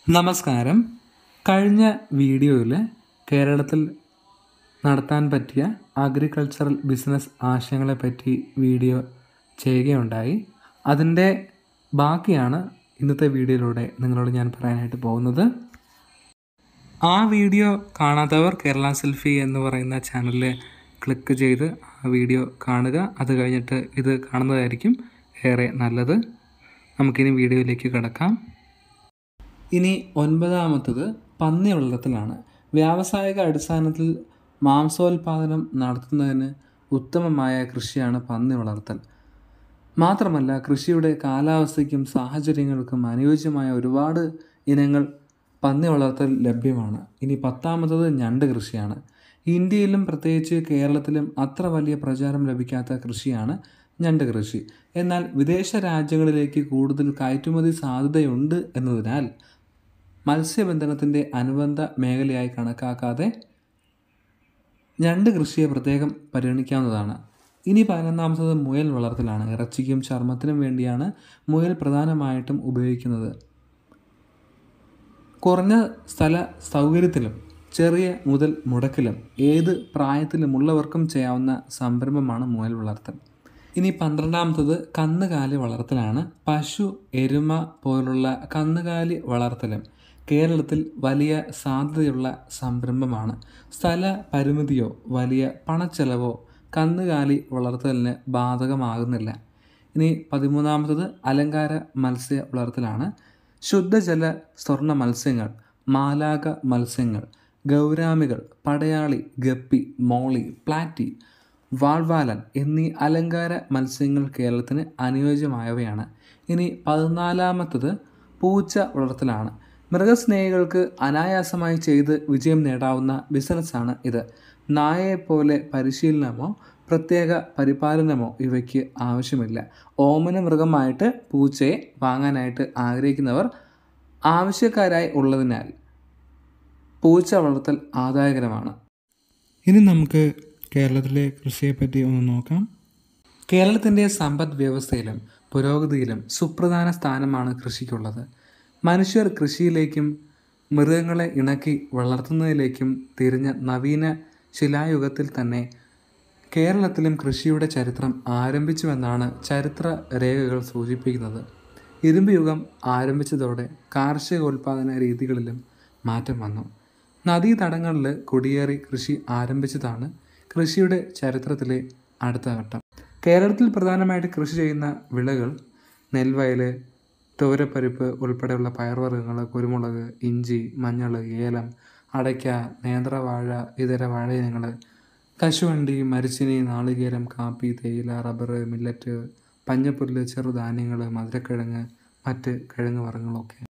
നമസ്കാരം. കഴിഞ്ഞ വീഡിയോയിൽ കേരളത്തിൽ നടത്താൻ പറ്റിയ അഗ്രികൾച്ചറൽ ബിസിനസ് ആശയങ്ങളെപ്പറ്റി വീഡിയോ ചെയ്യുകയുണ്ടായി. അതിൻ്റെ ബാക്കിയാണ് ഇന്നത്തെ വീഡിയോയിലൂടെ നിങ്ങളോട് ഞാൻ പറയാനായിട്ട് പോകുന്നത്. ആ വീഡിയോ കാണാത്തവർ കേരള സെൽഫി എന്ന് പറയുന്ന ചാനലിൽ ക്ലിക്ക് ചെയ്ത് ആ വീഡിയോ കാണുക. അത് കഴിഞ്ഞിട്ട് ഇത് കാണുന്നതായിരിക്കും ഏറെ നല്ലത്. നമുക്കിനി വീഡിയോയിലേക്ക് കിടക്കാം. ഇനി 9ാമത്തത് പന്നി വളർത്തലാണ്. വ്യാവസായിക അടിസ്ഥാനത്തിൽ മാംസോൽപാദനം നടത്തുന്നതിന് ഉത്തമമായ കൃഷിയാണ് പന്നി വളർത്തൽ. മാത്രമല്ല, കൃഷിയുടെ കാലാവസ്ഥയ്ക്കും സാഹചര്യങ്ങൾക്കും അനുയോജ്യമായ ഒരുപാട് ഇനങ്ങൾ പന്നി വളർത്തൽ ലഭ്യമാണ്. ഇനി 10ാമത്തത് ഞണ്ട് കൃഷിയാണ്. ഇന്ത്യയിലും പ്രത്യേകിച്ച് കേരളത്തിലും അത്ര വലിയ പ്രചാരം ലഭിക്കാത്ത കൃഷിയാണ് ഞണ്ട് കൃഷി. എന്നാൽ വിദേശ രാജ്യങ്ങളിലേക്ക് കൂടുതൽ കയറ്റുമതി സാധ്യതയുണ്ട് എന്നതിനാൽ മത്സ്യബന്ധനത്തിൻ്റെ അനുബന്ധ മേഖലയായി കണക്കാക്കാതെ ഞണ്ട് കൃഷിയെ പ്രത്യേകം പരിഗണിക്കാവുന്നതാണ്. ഇനി 11ാമത്തത് മുയൽ വളർത്തലാണ്. ഇറച്ചിക്കും ചർമ്മത്തിനും വേണ്ടിയാണ് മുയൽ പ്രധാനമായിട്ടും ഉപയോഗിക്കുന്നത്. കുറഞ്ഞ സ്ഥല സൗകര്യത്തിലും ചെറിയ മുതൽ മുടക്കിലും ഏത് പ്രായത്തിലുമുള്ളവർക്കും ചെയ്യാവുന്ന സംരംഭമാണ് മുയൽ വളർത്തൽ. ഇനി 12ാമത്തത് കന്നുകാലി വളർത്തലാണ്. പശു, എരുമ പോലുള്ള കന്നുകാലി വളർത്തലും കേരളത്തിൽ വലിയ സാധ്യതയുള്ള സംരംഭമാണ്. സ്ഥല പരിമിതിയോ വലിയ പണച്ചെലവോ കന്നുകാലി വളർത്തലിന് ബാധകമാകുന്നില്ല. ഇനി 13ാമത്തത് അലങ്കാര മത്സ്യ വളർത്തലാണ്. ശുദ്ധജല സ്വർണ്ണ മത്സ്യങ്ങൾ, മാലാക മത്സ്യങ്ങൾ, ഗൗരാമികൾ, പടയാളി, ഗപ്പി, മോളി, പ്ലാറ്റി, വാൾവാലൻ എന്നീ അലങ്കാര മത്സ്യങ്ങൾ കേരളത്തിന് അനുയോജ്യമായവയാണ്. ഇനി 14ാമത്തത് പൂച്ച വളർത്തലാണ്. മൃഗസ്നേഹികൾക്ക് അനായാസമായി ചെയ്ത് വിജയം നേടാവുന്ന ബിസിനസ്സാണ് ഇത്. നായയെപ്പോലെ പരിശീലനമോ പ്രത്യേക പരിപാലനമോ ഇവയ്ക്ക് ആവശ്യമില്ല. ഓമന മൃഗമായിട്ട് പൂച്ചയെ വാങ്ങാനായിട്ട് ആഗ്രഹിക്കുന്നവർ ആവശ്യക്കാരായി ഉള്ളതിനാൽ പൂച്ച വളർത്തൽ ആദായകരമാണ്. ഇനി നമുക്ക് കേരളത്തിലെ കൃഷിയെപ്പറ്റി ഒന്ന് നോക്കാം. കേരളത്തിൻ്റെ സമ്പദ് വ്യവസ്ഥയിലും പുരോഗതിയിലും സുപ്രധാന സ്ഥാനമാണ് കൃഷിക്കുള്ളത്. മനുഷ്യർ കൃഷിയിലേക്കും മൃഗങ്ങളെ ഇണക്കി വളർത്തുന്നതിലേക്കും തിരിഞ്ഞ നവീന ശിലായുഗത്തിൽ തന്നെ കേരളത്തിലും കൃഷിയുടെ ചരിത്രം ആരംഭിച്ചുവെന്നാണ് ചരിത്ര രേഖകൾ സൂചിപ്പിക്കുന്നത്. ഇരുമ്പ് യുഗം ആരംഭിച്ചതോടെ കാർഷികോൽപാദന രീതികളിലും മാറ്റം വന്നു. നദീതടങ്ങളിൽ കുടിയേറി കൃഷി ആരംഭിച്ചതാണ് കൃഷിയുടെ ചരിത്രത്തിലെ അടുത്ത ഘട്ടം. കേരളത്തിൽ പ്രധാനമായിട്ട് കൃഷി ചെയ്യുന്ന വിളകൾ നെൽവയൽ, തുവരപ്പരിപ്പ് ഉൾപ്പെടെയുള്ള പയർവർഗ്ഗങ്ങൾ, കുരുമുളക്, ഇഞ്ചി, മഞ്ഞൾ, ഏലം, അടയ്ക്ക, നേന്ത്രവാഴ, ഇതര വാഴയിനങ്ങൾ, കശുവണ്ടി, മരിച്ചിനി, നാളികേരം, കാപ്പി, തേയില, റബ്ബർ, മില്ലറ്റ്, പഞ്ഞപ്പുല്ല്, ചെറുധാന്യങ്ങൾ, മധുരക്കിഴങ്ങ്, മറ്റ് കിഴങ്ങ് വർഗ്ഗങ്ങളൊക്കെ.